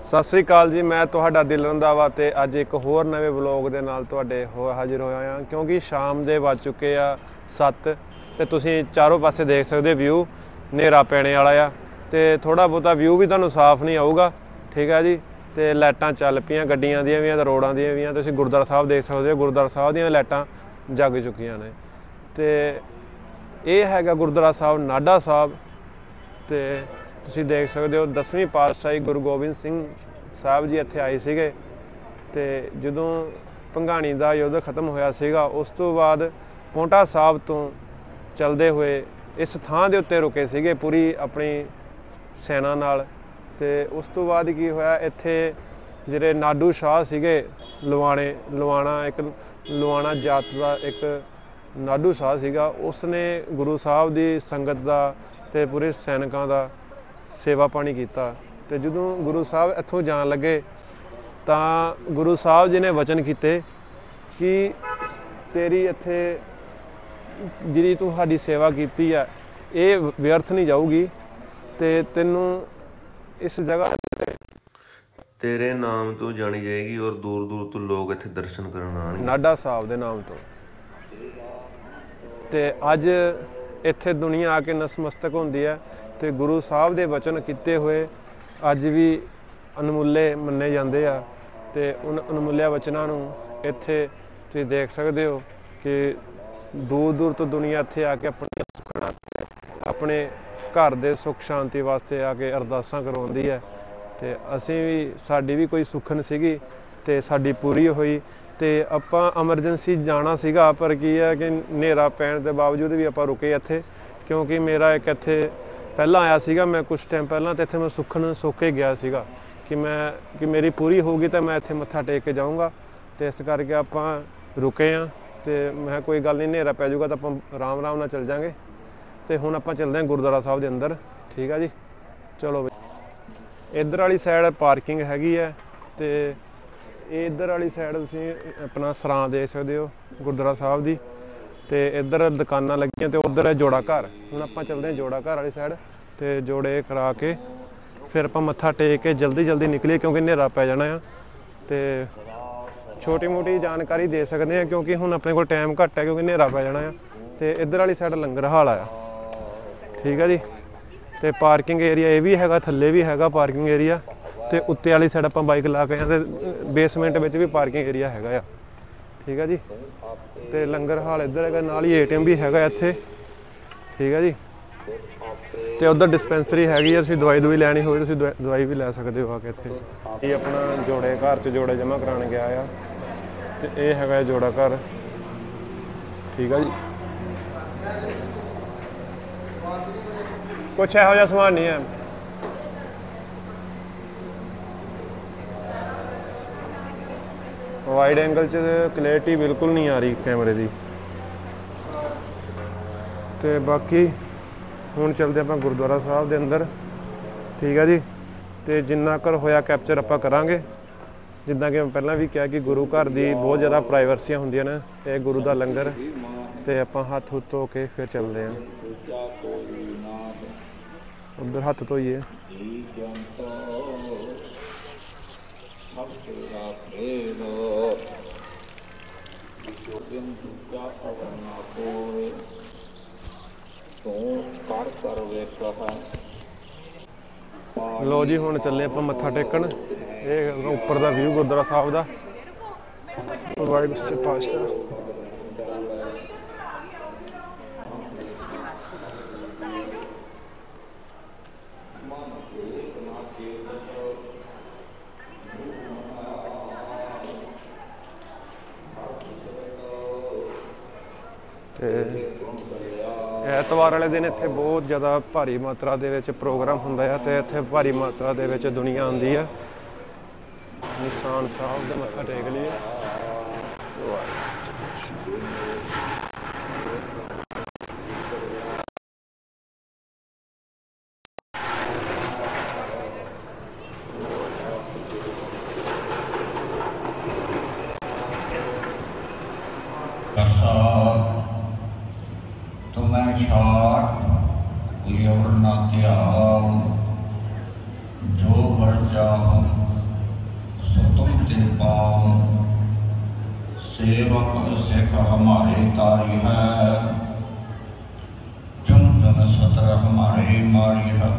सत श्री अकाल जी, मैं तुहाडा दिल रंधावा ते अज एक होर नवे व्लॉग दे नाल तुहाडे हाजिर होया हाँ। क्योंकि शाम दे वज चुके आ 7 ते तुसीं चारों पासे देख सकदे व्यू नेरा पैने वाला आ ते थोड़ा बहुता व्यू भी तुहानूं साफ नहीं आऊगा। ठीक है जी। ते लाइटां चल पियां गड्डियां दियां भी ते रोडां दियां भी। तुसीं गुरुद्वारा साहब देख सकदे हो, गुरुद्वारा साहब दियां लाइटां जग चुकियां ने। ते यह हैगा गुरुद्वारा साहब नाडा साहब ते तुसीं देख सकते हो 10वीं पातशाही गुरु गोबिंद सिंह साहब जी इत्थे आए सीगे ते जदों भंगाणी दा युद्ध खत्म होया सीगा उस तो बाद पौंटा साहब तो चलदे हुए इस थां दे उत्ते रुके सीगे पूरी अपनी सेना नाल। ते उस तो बाद की होया इत्थे जिहड़े नाडू शाह सीगे लवाणा एक लवाणा जात का एक नाडू शाह सीगा, उसने गुरु साहब दी संगत दा ते पूरे सैनिकां दा सेवा पानी किया। तो जदों गुरु साहब इत्थों जान लगे तो गुरु साहब जी ने वचन किए कि तेरी इत्थे जिहड़ी तूं साडी सेवा की है ये व्यर्थ नहीं जाऊगी ते तैनूं इस जगह तेरे नाम तो जानी जाएगी और दूर दूर तो लोग इत्थे दर्शन करन आएंगे नाडा साहब के नाम तो। ते अज इत्थे दुनिया आके नसमस्तक होंदी है तो गुरु साहब के वचन किए हुए अज भी अनमुल्ले मन्ने जाते हैं। तो उन अनमुल्ले वचनों नूं इत्थे तुसीं देख सकते हो कि दूर दूर तो दुनिया इत्थे आके अपने सुखना अपने घर के सुख शांति वास्ते आके अरदासां करवाउंदी है। तो असीं भी साडी भी कोई सुखन सीगी ते साडी पूरी हुई। तो आपां एमरजेंसी जाना सीगा पर की है कि नेरा पैण के बावजूद भी आपां रुके इत्थे क्योंकि मेरा एक इत्थे पहला आया सीगा, मैं कुछ टाइम पहला तो इत्थे मैं सुखन सोके गया सीगा कि मेरी पूरी होगी तो मैं इत्थे मत्था टेक के जाऊँगा। तो इस करके आपां रुके हाँ। तो मैं कोई गल नहीं, नेरा पै जाऊगा तो आपां आराम नाल चल जाएंगे। तो हुण आपां चलदे हां गुरुद्वारा साहब के अंदर। ठीक है जी, चलो बई। इधर वाली साइड पार्किंग हैगी है तो इधर वाली साइड तुसीं अपना सरां देख सकते हो गुरुद्वारा साहब की। तो इधर दुकानां लगियां तो उधर है जोड़ा घर। हुण आपां चलदे हां जोड़ा घर वाली साइड तो जोड़े करा के फिर आपां मत्था टेक के जल्दी जल्दी निकलीए क्योंकि नेरा पै जाना है। तो छोटी मोटी जानकारी दे सकते हैं क्योंकि हुण अपने कोल टाइम घट है क्योंकि नेरा पै जाना है। तो इधर वाली साइड लंगर हाल आया। ठीक है जी। तो पार्किंग एरिया ये भी हैगा, थल्ले भी हैगा पार्किंग एरिया। तो उत्ते वाली साइड आपां बाइक ला के आए तो बेसमेंट में भी पार्किंग एरिया हैगा आ। ठीक है जी। तो लंगर हाल इधर है, नाल ही ATM भी हैगा इत्थे। ठीक है जी। तो उधर डिस्पेंसरी हैगी है, दवाई दुई लैनी हो दवाई भी लै सकते हो आके इत्थे। ये अपना जोड़े घर च जोड़े जमा कराने गया आ तो ये हैगा जोड़ा घर। ठीक है जी। कुछ इहो जिहा समान नहीं है। वाइड एंगल च क्लैरिटी बिल्कुल नहीं आ रही कैमरे की। तो बाकी हुण चलते आपां गुरुद्वारा साहब के अंदर। ठीक है जी। तो जिन्ना कर होया कैप्चर आपां करांगे। जिद्दां कि मैं पहलां भी कहा कि गुरु घर की बहुत ज़्यादा प्राइवेसियां होंदियां ने। ये गुरु का लंगर तो आपां हत्थ हुत्थ धो के फिर चलते हैं उधर हत्थ धोइए। लो जी हुण चले आपां मत्था टेकण। ये उपर दा व्यू गुरुद्वारा साहब दा। वाहिगुरू सच्चे पातशाह। एतवार वाले दिन इत्थे बहुत ज़्यादा भारी मात्रा दे विच प्रोग्राम हुंदा है तो इत्थे भारी मात्रा दे विच दुनिया आंदी है। निशान साहब दे मत्था टेक लिए। तुम्हें छाट लियोर न त्याग जो बढ़ जाऊं सेवक सिख हमारे तारी है, जन जन सतर हमारे मारी है।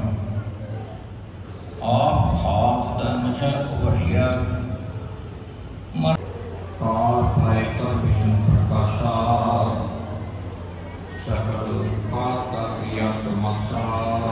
आप हाथ द मुझे उभरिया, काल प्रयत्न विष्णु प्रकाशा, सकल काल का क्रिया तमसा।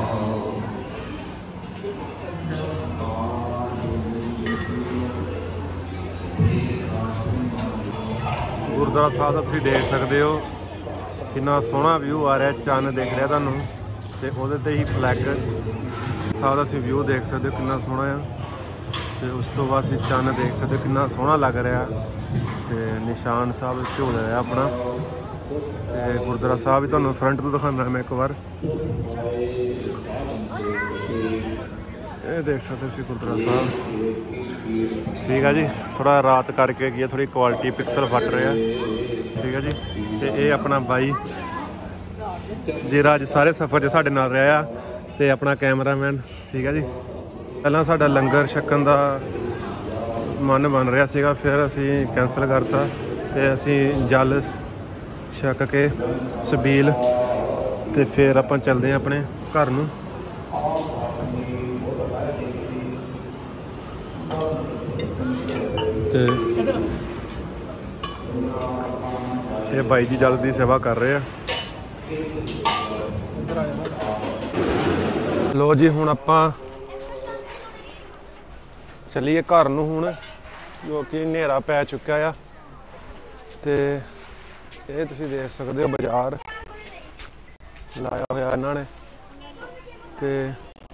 ਗੁਰਦੁਆਰਾ ਸਾਹਿਬ ਦਾ ਤੁਸੀਂ ਦੇਖ ਸਕਦੇ ਹੋ ਕਿੰਨਾ ਸੋਹਣਾ ਵਿਊ ਆ ਰਿਹਾ, ਚੰਨ ਦਿਖ ਰਿਹਾ ਤੁਹਾਨੂੰ ਤੇ ਉਹਦੇ ਤੇ ਹੀ ਫਲੈਗ ਸਾਹਿਬ ਦਾ ਤੁਸੀਂ ਵਿਊ ਦੇਖ ਸਕਦੇ ਹੋ ਕਿੰਨਾ ਸੋਹਣਾ ਆ। ਤੇ ਉਸ ਤੋਂ ਬਾਅਦ ਤੁਸੀਂ ਚੰਨ ਦੇਖ ਸਕਦੇ ਹੋ ਕਿੰਨਾ ਸੋਹਣਾ ਲੱਗ ਰਿਹਾ ਤੇ ਨਿਸ਼ਾਨ ਸਾਹਿਬ ਝੋਲ ਰਿਹਾ ਆਪਣਾ। ਤੇ ਗੁਰਦੁਆਰਾ ਸਾਹਿਬ ਵੀ ਤੁਹਾਨੂੰ ਫਰੰਟ ਤੋਂ ਦਿਖਾਉਂਦਾ ਮੈਂ ਇੱਕ ਵਾਰ। ਇਹ ਦੇਖ ਸਕਦੇ ਤੁਸੀਂ ਗੁਰਦੁਆਰਾ ਸਾਹਿਬ, ਠੀਕ ਆ ਜੀ। ਥੋੜਾ ਰਾਤ ਕਰਕੇ ਕੀ ਹੈ, ਥੋੜੀ ਕੁਆਲਿਟੀ ਪਿਕਸਲ ਫਟ ਰਿਹਾ, ਠੀਕ ਆ ਜੀ। ਤੇ ਇਹ ਆਪਣਾ ਬਾਈ ਜਿਹੜਾ ਅੱਜ ਸਾਰੇ ਸਫ਼ਰ 'ਚ ਸਾਡੇ ਨਾਲ ਰਿਹਾ ਆ ਤੇ ਆਪਣਾ ਕੈਮਰਾਮੈਨ, ਠੀਕ ਆ ਜੀ। ਪਹਿਲਾਂ ਸਾਡਾ ਲੰਗਰ ਛਕਣ ਦਾ ਮਨ ਬਣ ਰਿਹਾ ਸੀਗਾ, ਫਿਰ ਅਸੀਂ ਕੈਂਸਲ ਕਰਤਾ ਤੇ ਅਸੀਂ ਜਲ ਛਕ ਕੇ ਛਬੀਲ ਤੇ ਫਿਰ ਆਪਾਂ ਚੱਲਦੇ ਹਾਂ ਆਪਣੇ ਘਰ ਨੂੰ। ਤੇ ਇਹ ਬਾਈ ਜੀ ਜਲ ਦੀ ਸੇਵਾ ਕਰ ਰਹੇ ਆ। ਲੋ ਜੀ ਹੁਣ ਆਪਾਂ ਚੱਲੀਏ ਘਰ ਨੂੰ ਹੁਣ, ਜੋ ਕਿ ਹਨੇਰਾ ਪੈ ਚੁੱਕਾ ਆ। ਤੇ ਇਹ ਤੁਸੀਂ ਦੇਖ ਸਕਦੇ ਹੋ ਬਾਜ਼ਾਰ ਲਾਇਆ ਹੋਇਆ ਇਹਨਾਂ ਨੇ ਤੇ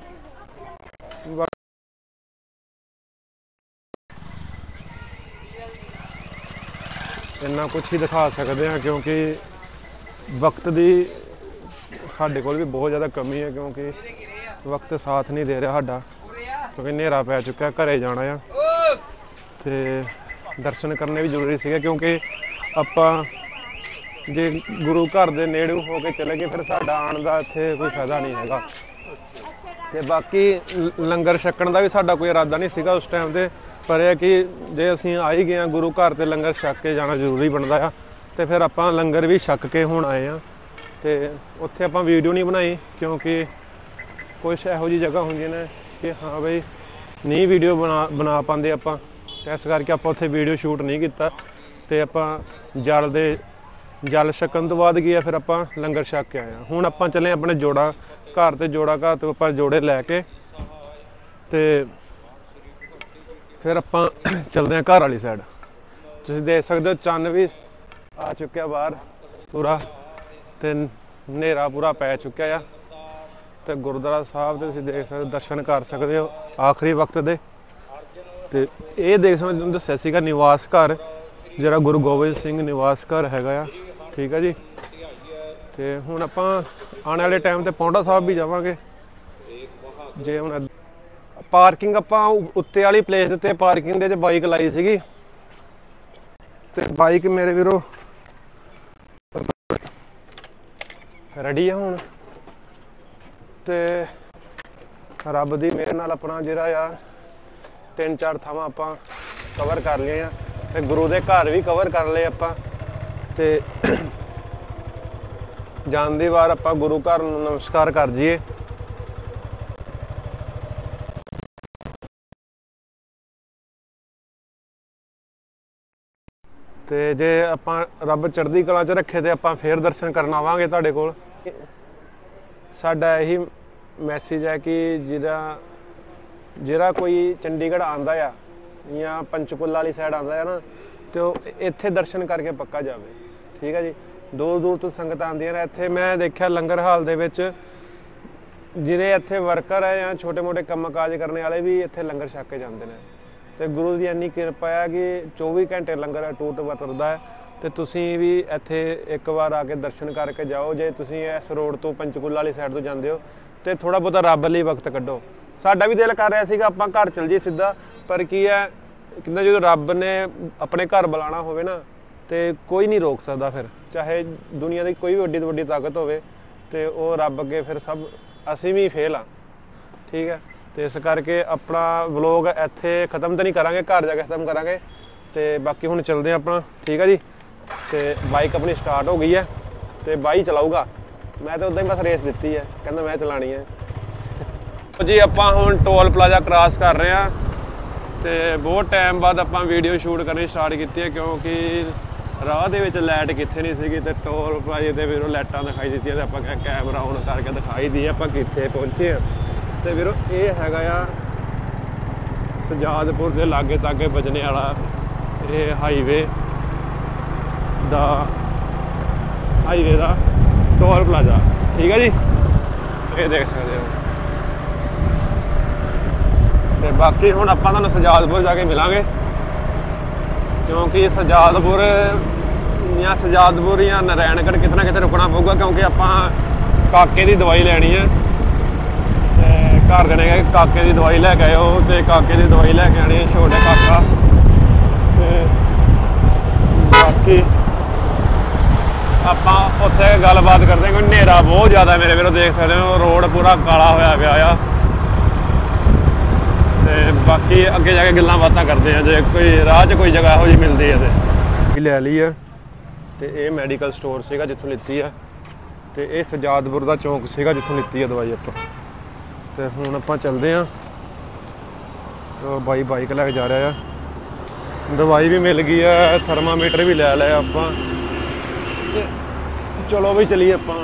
ਇੰਨਾ ਕੁਛ ਹੀ ਦਿਖਾ ਸਕਦੇ ਹਾਂ ਕਿਉਂਕਿ ਵਕਤ ਦੀ ਸਾਡੇ ਕੋਲ ਵੀ ਬਹੁਤ ਜ਼ਿਆਦਾ ਕਮੀ ਹੈ, ਕਿਉਂਕਿ ਵਕਤ ਸਾਥ ਨਹੀਂ ਦੇ ਰਿਹਾ ਸਾਡਾ, ਕਿਉਂਕਿ ਹਨੇਰਾ ਪੈ ਚੁੱਕਾ, ਘਰੇ ਜਾਣਾ ਆ। ਤੇ ਦਰਸ਼ਨ ਕਰਨੇ ਵੀ ਜ਼ਰੂਰੀ ਸੀਗੇ, ਕਿਉਂਕਿ ਆਪਾਂ ਜੇ ਗੁਰੂ ਘਰ ਦੇ ਨੇੜੇ ਹੋ ਕੇ ਚਲੇ ਗਏ ਫਿਰ ਸਾਡਾ ਆਉਣ ਦਾ ਇੱਥੇ ਕੋਈ ਫਾਇਦਾ ਨਹੀਂ ਹੈਗਾ। ਤੇ ਬਾਕੀ ਲੰਗਰ ਛਕਣ ਦਾ ਵੀ ਸਾਡਾ ਕੋਈ ਇਰਾਦਾ ਨਹੀਂ ਸੀਗਾ ਉਸ ਟਾਈਮ 'ਤੇ, ਪਰ ਇਹ ਕਿ ਜੇ ਅਸੀਂ ਆ ਹੀ ਗਏ ਹਾਂ ਗੁਰੂ ਘਰ ਤੇ ਲੰਗਰ ਛਕ ਕੇ ਜਾਣਾ ਜ਼ਰੂਰੀ ਬਣਦਾ ਆ। ਤੇ ਫਿਰ ਆਪਾਂ ਲੰਗਰ ਵੀ ਛਕ ਕੇ ਹੁਣ ਆਏ ਹਾਂ। ਤੇ ਉੱਥੇ ਆਪਾਂ ਵੀਡੀਓ ਨਹੀਂ ਬਣਾਈ ਕਿਉਂਕਿ ਕੁਛ ਇਹੋ ਜਿਹੀ ਜਗ੍ਹਾ ਹੁੰਦੀਆਂ ਨੇ ਕਿ ਹਾਂ ਬਈ ਨਹੀਂ ਵੀਡੀਓ ਬਣਾ ਪਾਉਂਦੇ ਆਪਾਂ, ਇਸ ਕਰਕੇ ਆਪਾਂ ਉੱਥੇ ਵੀਡੀਓ ਸ਼ੂਟ ਨਹੀਂ ਕੀਤਾ। ਤੇ ਆਪਾਂ ਜਲ ਛਕਣ ਤੋਂ ਬਾਅਦ ਗਿਆ ਫਿਰ ਆਪਾਂ ਲੰਗਰ ਛਕ ਕੇ ਆਏ ਹਾਂ। ਹੁਣ ਆਪਾਂ ਚੱਲੇ ਆਪਣੇ ਜੋੜਾ ਘਰ ਤੇ ਜੋੜਾ ਘਰ ਤੋਂ ਆਪਾਂ ਜੋੜੇ ਲੈ ਕੇ ਤੇ ਫਿਰ ਆਪਾਂ ਚੱਲਦੇ ਹਾਂ ਘਰ ਵਾਲੀ ਸਾਈਡ। ਤੁਸੀਂ ਦੇਖ ਸਕਦੇ ਹੋ ਚੰਨ ਵੀ ਆ ਚੁੱਕਿਆ ਬਾਹਰ ਪੂਰਾ ਤੇ ਹਨੇਰਾ ਪੂਰਾ ਪੈ ਚੁੱਕਿਆ ਆ। ਤੇ ਗੁਰਦੁਆਰਾ ਸਾਹਿਬ ਦੇ ਤੁਸੀਂ ਦੇਖ ਸਕਦੇ ਦਰਸ਼ਨ ਕਰ ਸਕਦੇ ਹੋ ਆਖਰੀ ਵਕਤ ਦੇ। ਤੇ ਇਹ ਦੇਖ ਸਕਦੇ ਤੁਹਾਨੂੰ ਦੱਸਿਆ ਸੀਗਾ ਨਿਵਾਸ ਘਰ, ਜਿਹੜਾ ਗੁਰੂ ਗੋਬਿੰਦ ਸਿੰਘ ਨਿਵਾਸ ਘਰ ਹੈਗਾ ਆ, ਠੀਕ ਆ ਜੀ। ਤੇ ਹੁਣ ਆਪਾਂ ਆਉਣ ਵਾਲੇ ਟਾਈਮ ਤੇ ਪੌਂਡਾ ਸਾਹਿਬ ਵੀ ਜਾਵਾਂਗੇ। ਜੇ ਹੁਣ ਪਾਰਕਿੰਗ ਆਪਾਂ ਉੱਤੇ ਵਾਲੀ ਪਲੇਸ ਦੇ ਉੱਤੇ ਪਾਰਕਿੰਗ ਦੇ 'ਚ ਬਾਈਕ ਲਾਈ ਸੀਗੀ ਤੇ ਬਾਈਕ ਮੇਰੇ ਵੀਰੋ ਰੈਡੀ ਆ ਹੁਣ। ਤੇ ਰੱਬ ਦੀ ਮਿਹਰ ਨਾਲ ਆਪਣਾ ਜਿਹੜਾ ਆ 3-4 ਥਾਵਾਂ ਆਪਾਂ ਕਵਰ ਕਰ ਲਏ ਆ ਤੇ ਗੁਰੂ ਦੇ ਘਰ ਵੀ ਕਵਰ ਕਰ ਲਏ ਆਪਾਂ। ਤੇ ਜਾਂਦੀ ਵਾਰ ਆਪਾਂ ਗੁਰੂ ਘਰ ਨੂੰ ਨਮਸਕਾਰ ਕਰ ਜਾਈਏ। ਤੇ ਜੇ ਆਪਾਂ ਰੱਬ ਚੜ੍ਹਦੀ ਕਲਾ 'ਚ ਰੱਖੇ ਤੇ ਆਪਾਂ ਫੇਰ ਦਰਸ਼ਨ ਕਰਨ ਆਵਾਂਗੇ ਤੁਹਾਡੇ ਕੋਲ। ਸਾਡਾ ਇਹੀ ਮੈਸੇਜ ਹੈ ਕਿ ਜਿਹੜਾ ਕੋਈ ਚੰਡੀਗੜ੍ਹ ਆਉਂਦਾ ਆ ਜਾਂ ਪੰਚਕੂਲਾ ਵਾਲੀ ਸਾਈਡ ਆਉਂਦਾ ਹੈ ਨਾ, ਤੇ ਉਹ ਇੱਥੇ ਦਰਸ਼ਨ ਕਰਕੇ ਪੱਕਾ ਜਾਵੇ, ਠੀਕ ਹੈ ਜੀ। ਦੂਰ ਦੂਰ ਤੋਂ ਸੰਗਤਾਂ ਆਉਂਦੀਆਂ ਨੇ ਇੱਥੇ। ਮੈਂ ਦੇਖਿਆ ਲੰਗਰ ਹਾਲ ਦੇ ਵਿੱਚ ਜਿਹੜੇ ਇੱਥੇ ਵਰਕਰ ਹੈ ਜਾਂ ਛੋਟੇ ਮੋਟੇ ਕੰਮ ਕਾਜ ਕਰਨ ਵਾਲੇ ਵੀ ਇੱਥੇ ਲੰਗਰ ਛਕ ਕੇ ਜਾਂਦੇ ਨੇ। ਤੇ ਗੁਰੂ ਦੀ ਇੰਨੀ ਕਿਰਪਾ ਹੈ ਕਿ 24 ਘੰਟੇ ਲੰਗਰ ਅਟੁੱਟ ਵਰਤਦਾ ਹੈ। ਤੇ ਤੁਸੀਂ ਵੀ ਇੱਥੇ ਇੱਕ ਵਾਰ ਆ ਕੇ ਦਰਸ਼ਨ ਕਰਕੇ ਜਾਓ। ਜੇ ਤੁਸੀਂ ਇਸ ਰੋਡ ਤੋਂ ਪੰਚਕੂਲਾ ਵਾਲੀ ਸਾਈਡ ਤੋਂ ਜਾਂਦੇ ਹੋ ਤੇ ਥੋੜਾ ਬਹੁਤਾ ਰੱਬ ਲਈ ਵਕਤ ਕੱਢੋ। ਸਾਡਾ ਵੀ ਦਿਲ ਕਰ ਰਿਹਾ ਸੀਗਾ ਆਪਾਂ ਘਰ ਚਲ ਜਾਈਏ ਸਿੱਧਾ, ਪਰ ਕੀ ਹੈ ਕਹਿੰਦਾ ਜਦੋਂ ਰੱਬ ਨੇ ਆਪਣੇ ਘਰ ਬੁਲਾਉਣਾ ਹੋਵੇ ਨਾ ਤੇ ਕੋਈ ਨਹੀਂ ਰੋਕ ਸਕਦਾ। ਫਿਰ ਚਾਹੇ ਦੁਨੀਆ ਦੀ ਕੋਈ ਵੀ ਵੱਡੀ ਤੋਂ ਵੱਡੀ ਤਾਕਤ ਹੋਵੇ ਤੇ ਉਹ ਰੱਬ ਅੱਗੇ ਫਿਰ ਸਭ ਅਸੀਂ ਵੀ ਫੇਲ ਹਾਂ, ਠੀਕ ਹੈ। ਤੇ ਇਸ ਕਰਕੇ ਆਪਣਾ ਵਲੋਗ ਇੱਥੇ ਖਤਮ ਤਾਂ ਨਹੀਂ ਕਰਾਂਗੇ, ਘਰ ਜਾ ਕੇ ਖਤਮ ਕਰਾਂਗੇ। ਤੇ ਬਾਕੀ ਹੁਣ ਚੱਲਦੇ ਆ ਆਪਾਂ, ਠੀਕ ਆ ਜੀ। ਤੇ ਬਾਈਕ ਆਪਣੀ ਸਟਾਰਟ ਹੋ ਗਈ ਹੈ ਤੇ ਬਾਈ ਚਲਾਊਗਾ, ਮੈਂ ਤਾਂ ਉਦਾਂ ਹੀ ਬਸ ਰੇਸ ਦਿੱਤੀ ਹੈ, ਕਹਿੰਦਾ ਮੈਂ ਚਲਾਣੀ ਹੈ। ਜੀ ਆਪਾਂ ਹੁਣ ਟੋਲ ਪਲਾਜ਼ਾ ਕ੍ਰਾਸ ਕਰ ਰਹੇ ਹਾਂ ਤੇ ਬਹੁਤ ਟਾਈਮ ਬਾਅਦ ਆਪਾਂ ਵੀਡੀਓ ਸ਼ੂਟ ਕਰਨੀ ਸਟਾਰਟ ਕੀਤੀ ਹੈ, ਕਿਉਂਕਿ ਰਾਹ ਦੇ ਵਿੱਚ ਲਾਈਟ ਕਿੱਥੇ ਨਹੀਂ ਸੀਗੀ ਤੇ ਟੋਲ ਪਲਾਜ਼ੇ ਤੇ ਵੀਰੋ ਲਾਈਟਾਂ ਦਿਖਾਈ ਦਿੱਤੀਆਂ ਤੇ ਆਪਾਂ ਕਿਹਾ ਕੈਮਰਾ ਔਨ ਕਰਕੇ ਦਿਖਾਈ ਦੀ ਆਪਾਂ ਕਿੱਥੇ ਪਹੁੰਚੇ ਆ। ਤੇ ਵੀਰੋ ਇਹ ਹੈਗਾ ਆ ਸਜਾਦਪੁਰ ਦੇ ਲਾਗੇ ਤਾਗੇ ਵੱਜਣੇ ਵਾਲਾ ਇਹ ਹਾਈਵੇ ਦਾ ਟੋਲ ਪਲਾਜ਼ਾ, ਠੀਕ ਹੈ ਜੀ। ਇਹ ਦੇਖ ਸਕਦੇ ਹੋ। ਤੇ ਬਾਕੀ ਹੁਣ ਆਪਾਂ ਤੁਹਾਨੂੰ ਸਜਾਦਪੁਰ ਜਾ ਕੇ ਮਿਲਾਂਗੇ, ਕਿਉਂਕਿ ਸਜਾਦਪੁਰ ਜਾਂ ਨਾਰਾਇਣਗੜ੍ਹ ਕਿਤੇ ਨਾ ਕਿਤੇ ਰੁਕਣਾ ਪਊਗਾ, ਕਿਉਂਕਿ ਆਪਾਂ ਕਾਕੇ ਦੀ ਦਵਾਈ ਲੈਣੀ ਹੈ। ਤੇ ਘਰ ਦੇ ਨੇ ਕਾਕੇ ਦੀ ਦਵਾਈ ਲੈ ਕੇ ਆਇਓ, ਤੇ ਕਾਕੇ ਦੀ ਦਵਾਈ ਲੈ ਕੇ ਆਣੀ ਹੈ, ਛੋਟੇ ਕਾਕਾ। ਤੇ ਬਾਕੀ ਆਪਾਂ ਉੱਥੇ ਗੱਲਬਾਤ ਕਰਦੇ ਹਾਂ, ਕੋਈ ਹਨੇਰਾ ਬਹੁਤ ਜ਼ਿਆਦਾ ਮੇਰੇ ਵੀਰੋ ਦੇਖ ਸਕਦੇ ਹੋ, ਰੋਡ ਪੂਰਾ ਕਾਲਾ ਹੋਇਆ ਪਿਆ ਆ। ਤੇ ਬਾਕੀ ਅੱਗੇ ਜਾ ਕੇ ਗੱਲਾਂ ਬਾਤਾਂ ਕਰਦੇ ਆ, ਜੇ ਕੋਈ ਰਾਹ 'ਚ ਕੋਈ ਜਗ੍ਹਾ ਇਹੋ ਜਿਹੀ ਮਿਲਦੀ ਹੈ ਤੇ ਲੈ ਲਈ ਆ। ਤੇ ਇਹ ਮੈਡੀਕਲ ਸਟੋਰ ਸੀਗਾ ਜਿੱਥੋਂ ਲਿੱਤੀ ਆ, ਤੇ ਇਹ ਸਜਾਦਪੁਰ ਦਾ ਚੌਂਕ ਸੀਗਾ ਜਿੱਥੋਂ ਲਿੱਤੀ ਆ ਦਵਾਈ ਆਪਾਂ। ਤੇ ਹੁਣ ਆਪਾਂ ਚੱਲਦੇ ਆ, ਤੇ ਬਾਈ ਬਾਈਕ ਲੈ ਕੇ ਜਾ ਰਿਹਾ ਆ। ਦਵਾਈ ਵੀ ਮਿਲ ਗਈ ਆ, ਥਰਮਾਮੀਟਰ ਵੀ ਲੈ ਲਿਆ ਆਪਾਂ, ਤੇ ਚਲੋ ਬਈ ਚਲੀਏ ਆਪਾਂ।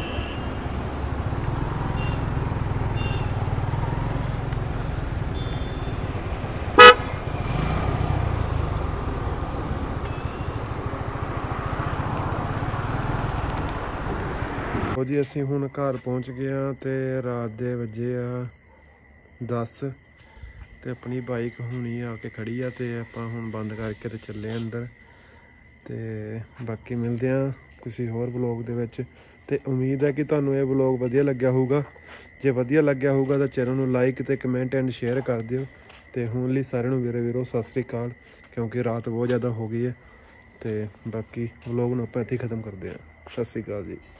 ਜੀ ਅਸੀਂ ਹੁਣ ਘਰ ਪਹੁੰਚ ਗਏ ਹਾਂ ਤੇ ਰਾਤ ਦੇ ਵਜੇ ਆ 10 ਤੇ ਆਪਣੀ ਬਾਈਕ ਹੁਣੀ ਆ ਕੇ ਖੜੀ ਆ, ਤੇ ਆਪਾਂ ਹੁਣ ਬੰਦ ਕਰਕੇ ਤੇ ਚੱਲੇ ਅੰਦਰ। ਤੇ ਬਾਕੀ ਮਿਲਦੇ ਆ ਕਿਸੇ ਹੋਰ ਵਲੋਗ ਦੇ ਵਿੱਚ, ਤੇ ਉਮੀਦ ਹੈ ਕਿ ਤੁਹਾਨੂੰ ਇਹ ਵਲੋਗ ਵਧੀਆ ਲੱਗਿਆ ਹੋਊਗਾ। ਜੇ ਵਧੀਆ ਲੱਗਿਆ ਹੋਊਗਾ ਤਾਂ ਚੈਨਲ ਨੂੰ ਲਾਈਕ ਤੇ ਕਮੈਂਟ ਐਂਡ ਸ਼ੇਅਰ ਕਰ ਦਿਓ। ਤੇ ਹੁਣ ਲਈ ਸਾਰਿਆਂ ਨੂੰ ਵੀਰੋ ਸਤਿ ਸ੍ਰੀ ਅਕਾਲ, ਕਿਉਂਕਿ ਰਾਤ ਬਹੁਤ ਜ਼ਿਆਦਾ ਹੋ ਗਈ ਹੈ। ਤੇ ਬਾਕੀ ਵਲੋਗ ਨੂੰ ਆਪਾਂ ਇੱਥੇ ਹੀ ਖਤਮ ਕਰਦੇ ਹਾਂ। ਸਤਿ ਸ੍ਰੀ ਅਕਾਲ ਜੀ।